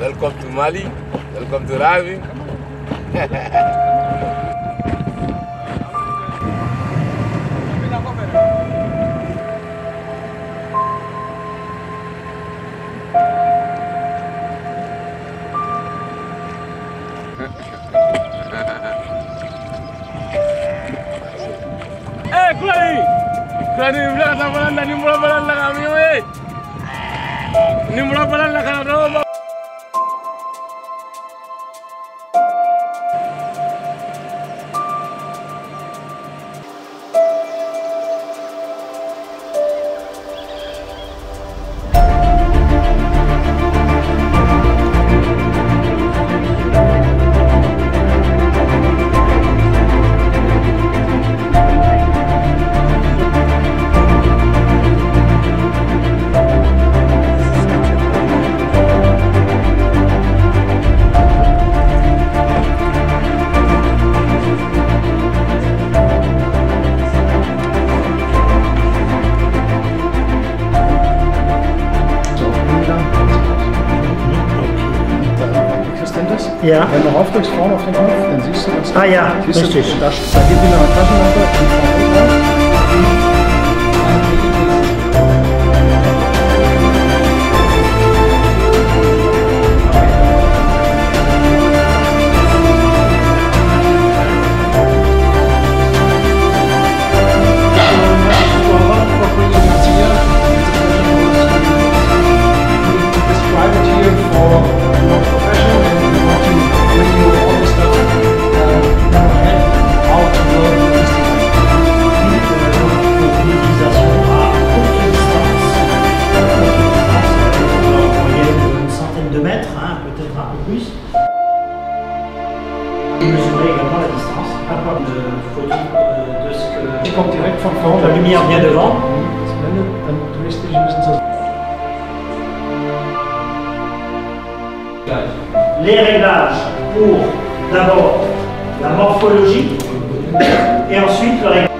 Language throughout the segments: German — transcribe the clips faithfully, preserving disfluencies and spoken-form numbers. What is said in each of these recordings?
Welcome to Mali. Welcome to Ravi. Eh, Klani! Klani, bilang sama anda ni mula balan lah kami, weh. Ni mula balan lah kalau dulu. Ja. Wenn du raufdrückst vorne auf den Knopf, dann siehst du das. Ah ja, siehst richtig. Du, da, da geht wieder eine Taschenlampe, die vorne mesurer également la distance, capable de photo euh, de ce que... Die kommt direkt von vorne. La lumière vient devant. Dann drehst du dich ein bisschen zur Les réglages pour d'abord la morphologie et ensuite le réglage.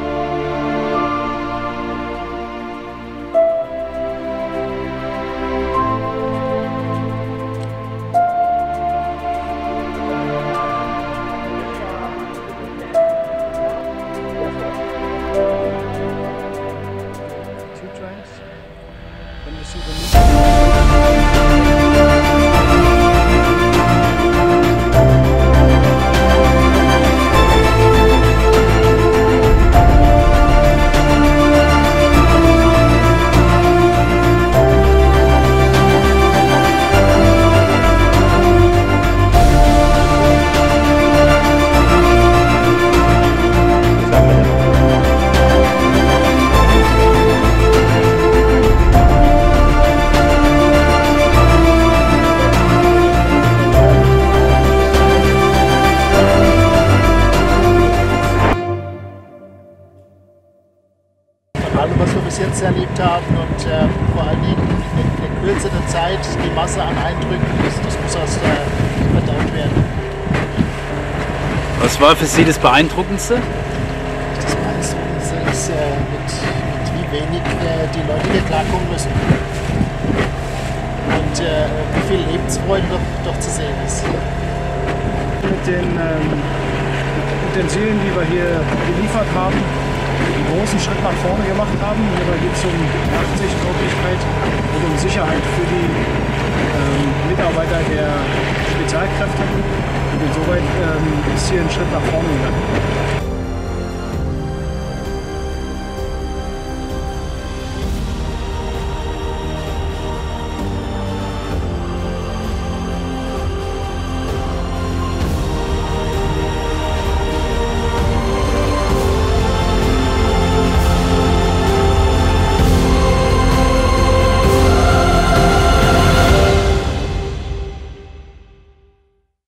Allem, was wir bis jetzt erlebt haben und äh, vor allen Dingen in, in Kürze der Zeit die Masse an Eindrücken, das, das muss erst äh, verdaut werden. Was war für Sie das Beeindruckendste? Das Beeindruckendste ist, äh, mit, mit wie wenig äh, die Leute hier klarkommen müssen. Und äh, wie viel Lebensfreude doch, doch zu sehen ist. Mit den ähm, Utensilien, die wir hier geliefert haben, einen großen Schritt nach vorne gemacht haben. Hierbei geht es um Nachtsichttauglichkeit und um Sicherheit für die ähm, Mitarbeiter der Spezialkräfte. Und insoweit ähm, ist hier ein Schritt nach vorne gegangen.